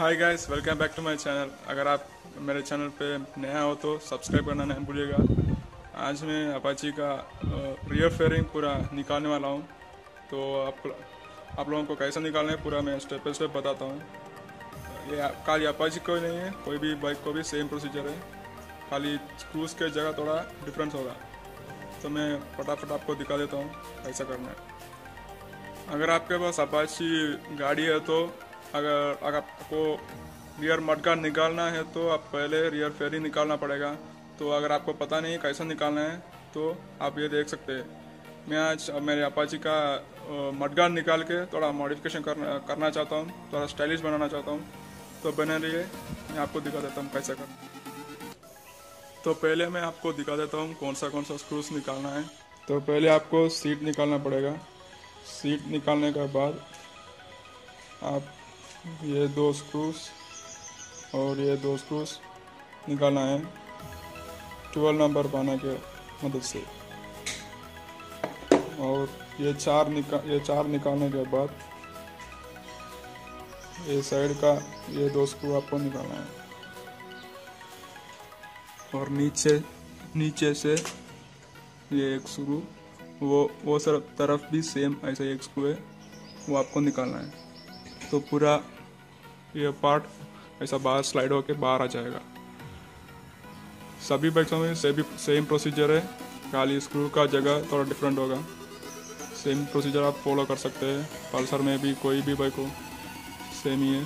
Hi guys, welcome back to my channel. अगर आप मेरे चैनल पे नया हो तो सब्सक्राइब करना नहीं भूलिएगा। आज मैं अपाची का रियर फेयरिंग पूरा निकालने वाला हूँ। तो आप लोगों को कैसे निकालना है पूरा मैं स्टेप बाय स्टेप बताता हूँ। ये खाली अपाची को ही नहीं है, कोई भी बाइक को भी सेम प्रोसीजर है, खाली स्क्रूज के जगह थोड़ा डिफरेंस होगा। तो मैं फटाफट आपको दिखा देता हूँ कैसा करना है। अगर आपके पास अपाची गाड़ी है तो अगर आपको रियर मडगार्ड निकालना है तो आप पहले रियर फेयरिंग निकालना पड़ेगा। तो अगर आपको पता नहीं कैसा निकालना है तो आप ये देख सकते हैं। मैं आज मेरे अपाची का मडगार्ड निकाल के थोड़ा मॉडिफिकेशन करना चाहता हूँ, थोड़ा स्टाइलिश बनाना चाहता हूँ। तो बने रहिए, मैं आपको दिखा देता हूँ कैसा करना। तो पहले मैं आपको दिखा देता हूँ कौन सा स्क्रूज निकालना है। तो पहले आपको सीट निकालना पड़ेगा। सीट निकालने के बाद आप ये दो स्क्रूज और ये दो स्क्रूज निकालना है 12 नंबर पाना के मदद से। और ये चार निकालने के बाद ये साइड का ये दो स्क्रू आपको निकालना है। और नीचे से ये एक स्क्रू, वो तरफ भी सेम ऐसा एक स्क्रू है, वो आपको निकालना है। तो पूरा ये पार्ट ऐसा बाहर स्लाइड होके बाहर आ जाएगा। सभी बाइक्सों में सेम प्रोसीजर है, खाली स्क्रू का जगह थोड़ा डिफरेंट होगा। सेम प्रोसीजर आप फॉलो कर सकते हैं, पल्सर में भी कोई भी बाइक हो सेम ही है।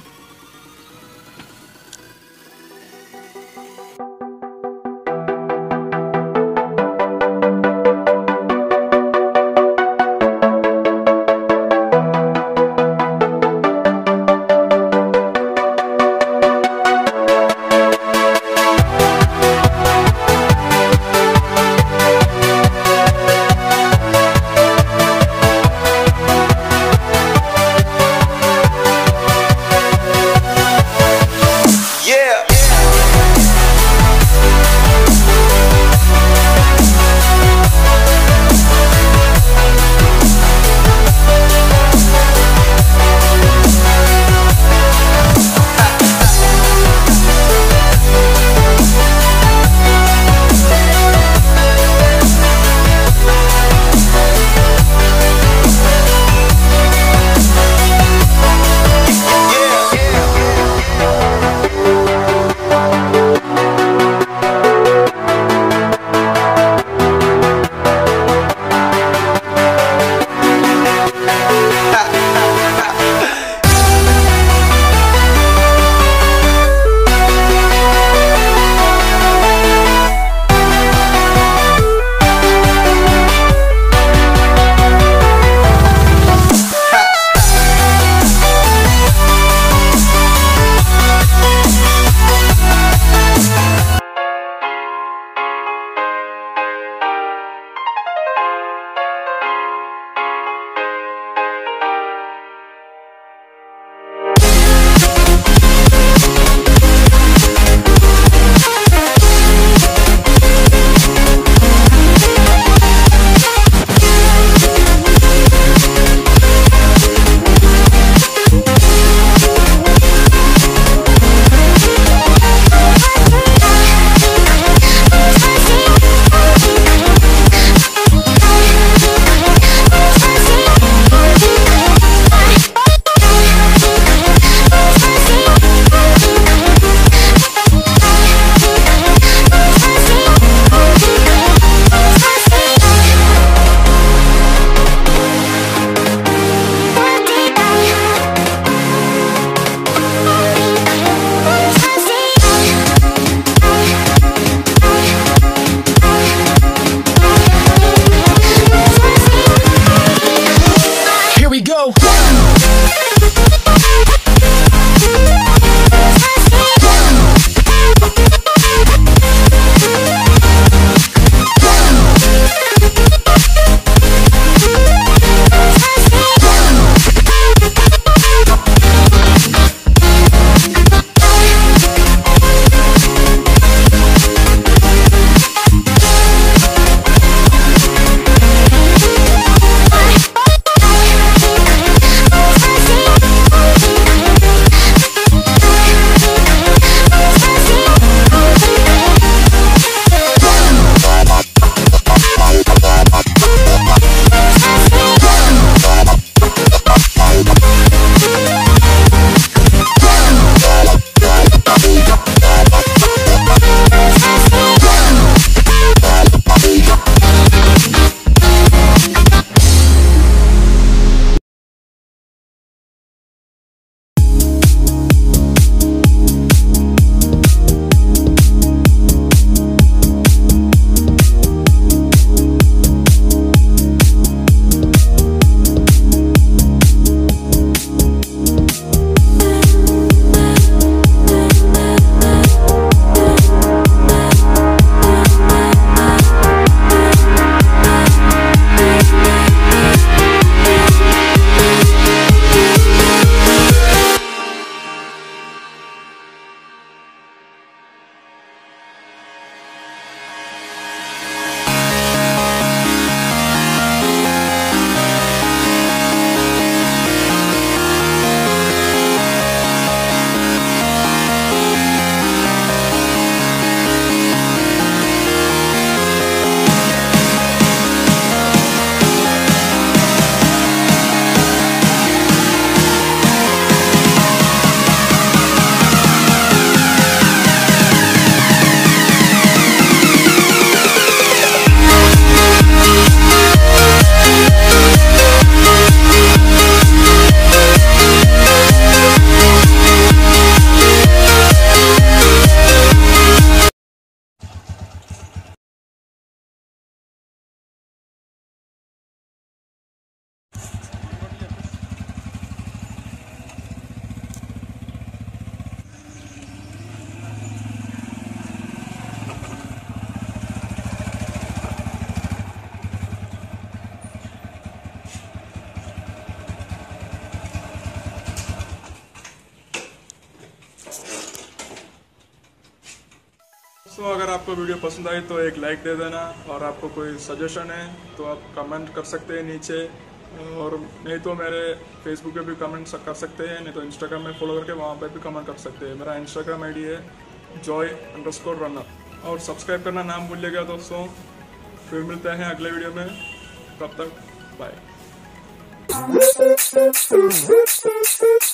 दोस्तों अगर आपको वीडियो पसंद आई तो एक लाइक दे देना, और आपको कोई सजेशन है तो आप कमेंट कर सकते हैं नीचे, और नहीं तो मेरे फेसबुक पे भी कमेंट कर सकते हैं, नहीं तो इंस्टाग्राम में फॉलो करके वहाँ पे भी कमेंट कर सकते हैं। मेरा इंस्टाग्राम आईडी है joy_runner, और सब्सक्राइब करना ना भूलिएगा दोस्तों। फिर मिलते हैं अगले वीडियो में, तब तक बाय।